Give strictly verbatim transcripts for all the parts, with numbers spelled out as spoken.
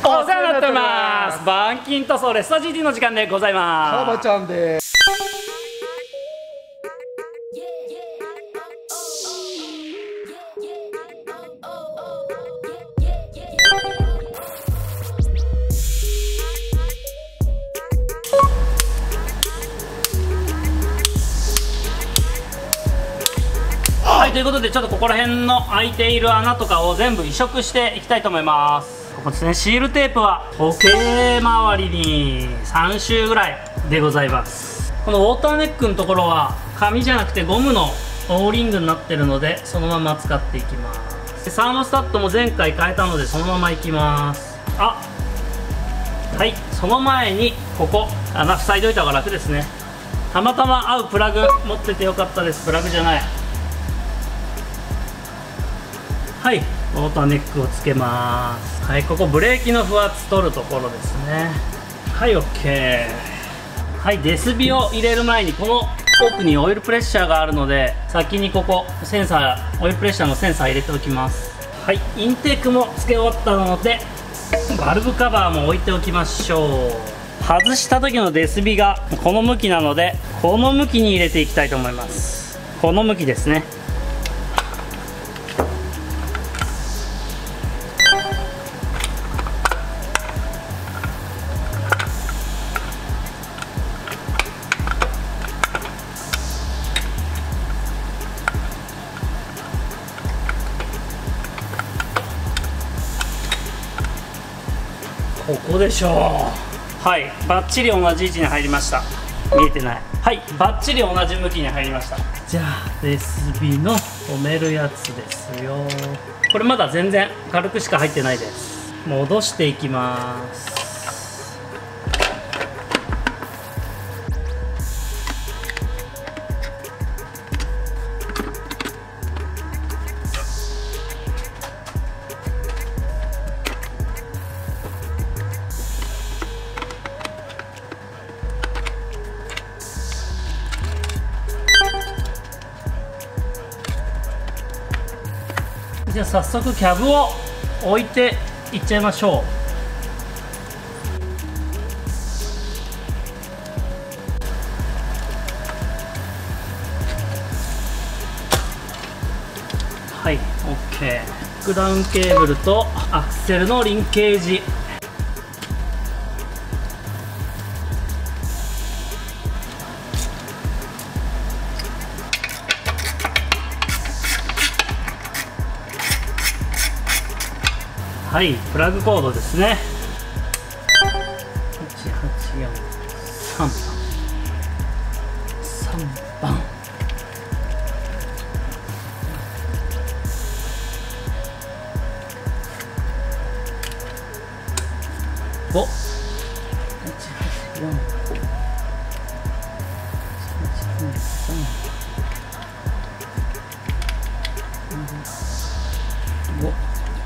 お世話になっております。板金塗装レスタ ジーティー の時間でございます。 カバちゃんです。 はい、ということでちょっとここら辺の開いている穴とかを全部移植していきたいと思います。ここですね、シールテープは時計回りにさん周ぐらいでございます。このウォーターネックのところは紙じゃなくてゴムのオーリングになってるのでそのまま使っていきます。でサーモスタットも前回変えたのでそのままいきます。あ、はい、その前にここ穴塞いどいた方が楽ですね。たまたま合うプラグ持っててよかったです。プラグじゃない。はい、ウォーターネックをつけます。はい、ここブレーキの負圧取るところですね。はい、 OK。 はい、デスビを入れる前にこの奥にオイルプレッシャーがあるので先にここセンサー、オイルプレッシャーのセンサー入れておきます。はい、インテークもつけ終わったのでバルブカバーも置いておきましょう。外した時のデスビがこの向きなのでこの向きに入れていきたいと思います。この向きですね。ここでしょう。はい、バッチリ同じ位置に入りました。見えてない。はい、バッチリ同じ向きに入りました。じゃあデスビの止めるやつですよ。これまだ全然軽くしか入ってないです。戻していきます。じゃあ早速キャブを置いていっちゃいましょう。はい、 OK。 フックダウンケーブルとアクセルのリンケージ、はい、プラグコードですね。はちはちよんさんばんさんばんご、はちはちよんさんご。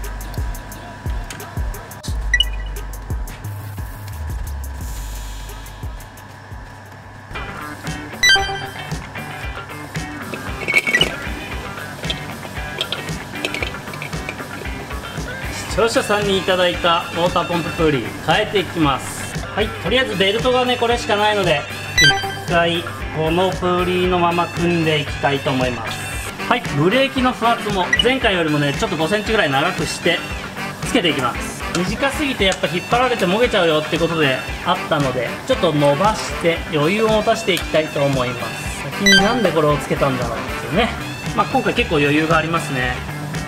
視聴者さんにいただいたウォーターポンププーリー変えていきます。はい、とりあえずベルトがねこれしかないので一回このプーリーのまま組んでいきたいと思います。はい、ブレーキの負圧も前回よりもねちょっとごセンチぐらい長くしてつけていきます。短すぎてやっぱ引っ張られてもげちゃうよってことであったのでちょっと伸ばして余裕を持たせていきたいと思います。先になんでこれをつけたんだろうですよね。まあ今回結構余裕がありますね。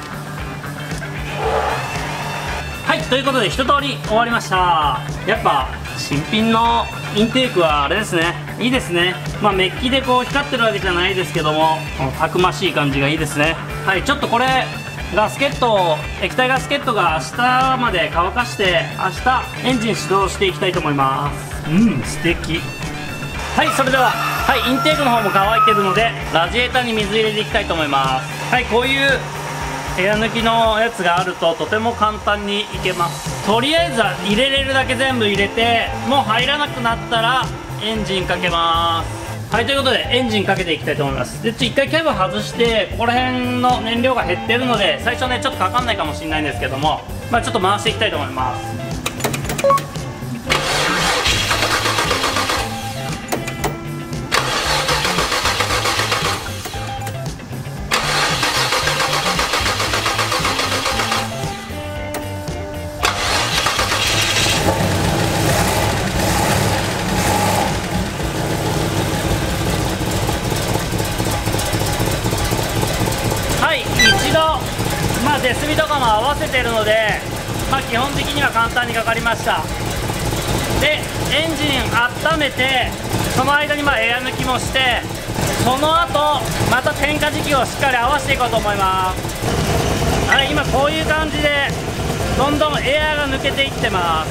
はい、ということで一通り終わりました。やっぱ新品のインテークはあれですね、いいですね。まあメッキでこう光ってるわけじゃないですけどもこのたくましい感じがいいですね。はい、ちょっとこれガスケットを液体ガスケットが明日まで乾かして明日エンジン始動していきたいと思います。うん、素敵。はい、それでは、はい、インテークの方も乾いてるのでラジエーターに水入れていきたいと思います。はい、こういうエア抜きのやつがあるととても簡単にいけます。とりあえずは入れれるだけ全部入れてもう入らなくなったらエンジンかけます。はい、ということでエンジンかけていきたいと思います。で一回キャブ外してここら辺の燃料が減ってるので最初ねちょっとかかんないかもしれないんですけども、まあ、ちょっと回していきたいと思います。 まあ、デスビとかも合わせてるので、まあ、基本的には簡単にかかりました。でエンジン温めて、その間にまあエア抜きもして、その後また点火時期をしっかり合わせていこうと思います。はい、今こういう感じでどんどんエアが抜けていってます。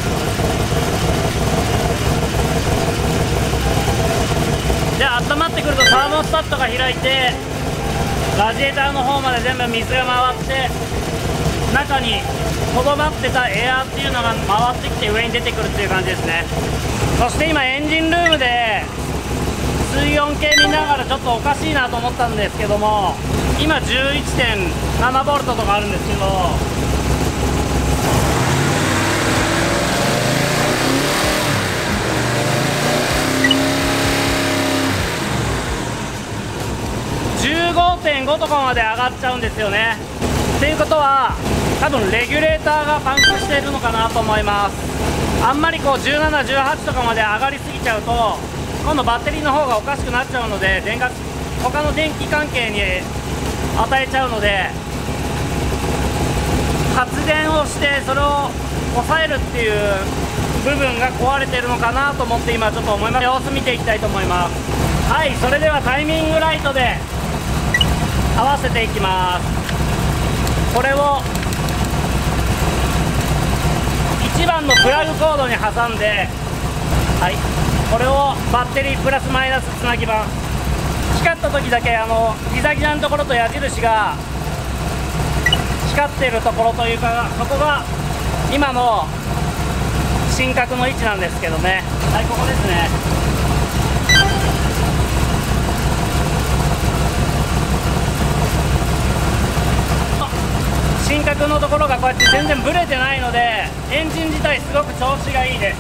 で温まってくるとサーモスタットが開いて、ラジエーターの方まで全部水が回って、中にとどまってたエアーっていうのが回ってきて上に出てくるっていう感じですね。そして今エンジンルームで水温計見ながらちょっとおかしいなと思ったんですけども、今 じゅういってんななボルトとかあるんですけど、じゅうごてんご とかまで上がっちゃうんですよね。っていうことは多分レギュレーターがパンクしているのかなと思います。あんまりこうじゅうなな、じゅうはちとかまで上がりすぎちゃうと、今度バッテリーの方がおかしくなっちゃうので、電化他の電気関係に与えちゃうので、発電をしてそれを抑えるっていう部分が壊れてるのかなと思って、今ちょっと思います。様子見ていきたいと思います。はい、それではタイミングライトで合わせていきます。これをいちばんのプラグコードに挟んで、はい、これをバッテリープラスマイナスつなぎ板、光った時だけあのギザギザのところと矢印が光っているところというか、そこが今の真角の位置なんですけどね。はい、ここですね。真角のところがこうやって全然ブレてないので、エンジン自体すごく調子がいいです。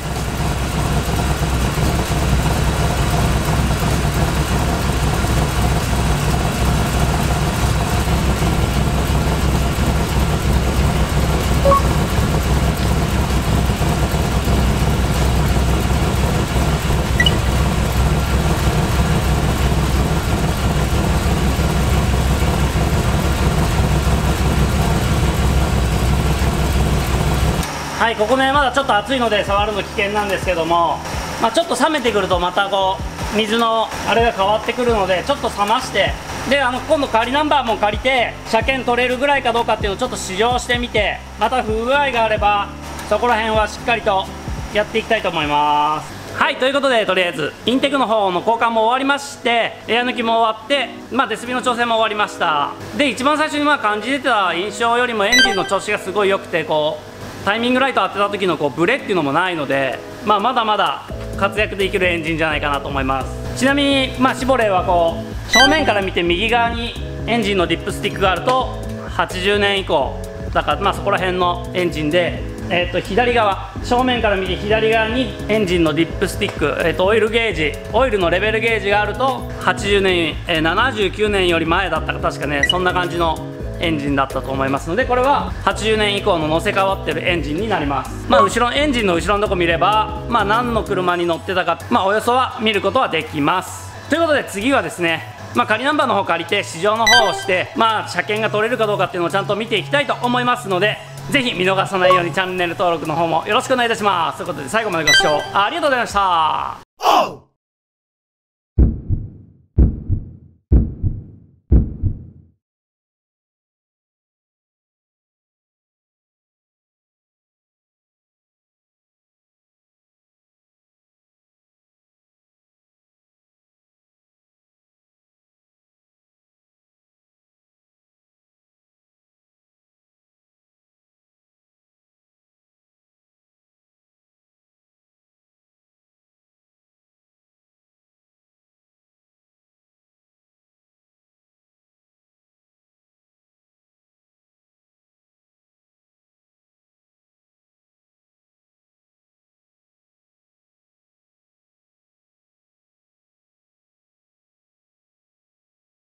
はい、ここねまだちょっと熱いので触るの危険なんですけども、まあ、ちょっと冷めてくるとまたこう水のあれが変わってくるので、ちょっと冷まして、であの今度仮ナンバーも借りて車検取れるぐらいかどうかっていうのをちょっと試乗してみて、また不具合があればそこら辺はしっかりとやっていきたいと思います。はい、ということでとりあえずインテクの方の交換も終わりまして、エア抜きも終わって、まあ、デスビの調整も終わりました。で一番最初にまあ感じてた印象よりもエンジンの調子がすごい良くて、こうタイミングライト当てた時のこうブレっていうのもないので、まあ、まだまだ活躍できるエンジンじゃないかなと思います。ちなみに、まあ、シボレーはこう正面から見て右側にエンジンのディップスティックがあるとはちじゅうねん以降だから、まあ、そこら辺のエンジンで、えー、と左側正面から見て左側にエンジンのディップスティック、えー、とオイルゲージオイルのレベルゲージがあるとはちじゅうねん、えー、ななじゅうきゅうねんより前だったか確かね、そんな感じのエンジンだったと思いますので、これははちじゅうねん以降の乗せ替わってるエンジンになります。まあ後ろエンジンの後ろのとこ見れば、まあ何の車に乗ってたか、まあおよそは見ることはできます。ということで次はですね、まあ仮ナンバーの方借りて試乗の方をして、まあ車検が取れるかどうかっていうのをちゃんと見ていきたいと思いますので、ぜひ見逃さないようにチャンネル登録の方もよろしくお願いいたします。ということで最後までご視聴ありがとうございました。